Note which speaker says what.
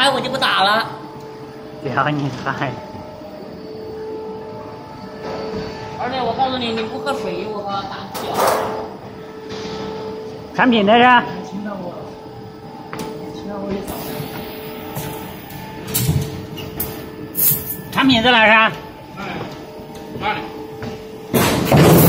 Speaker 1: 嗨我就不打了。
Speaker 2: 屌你嗨！
Speaker 1: 而且我告诉你，你不喝水，我打不了。
Speaker 2: 产品在这。
Speaker 1: 听到我，听到我也早。
Speaker 2: 产品在哪儿啊？
Speaker 3: 哪里？